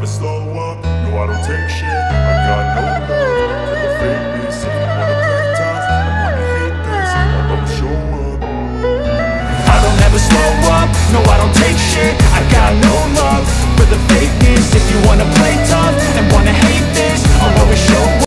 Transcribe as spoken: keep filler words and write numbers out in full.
never slow up, no I don't take shit. I got no love for the fakeness. If you wanna play tough and wanna hate this, I'll never show up. I don't ever slow up, no I don't take shit. I got no